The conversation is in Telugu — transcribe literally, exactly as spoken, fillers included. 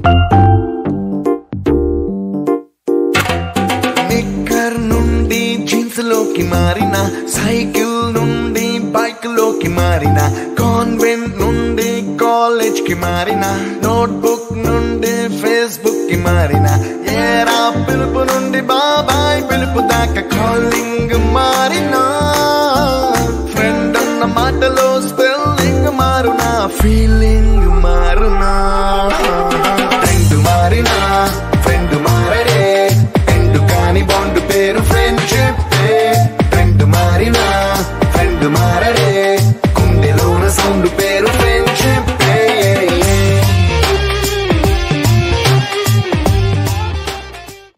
నిక్కర్ నుండి జీన్స్ లోకి మారిన, సైకిల్ నుండి బైక్ లోకి మారిన, కాన్వెంట్ నుండి కాలేజ్ కి మారిన, నోట్బుక్ నుండి ఫేస్బుక్ కి మారిన, ఏరా పిలుపు నుండి బాబాయ్ పిలుపు దాకా కాలింగ్ మారిన, ఫ్రెండ్ అన్న మాటలో స్పెల్లింగ్ మారునా, ఫీలింగ్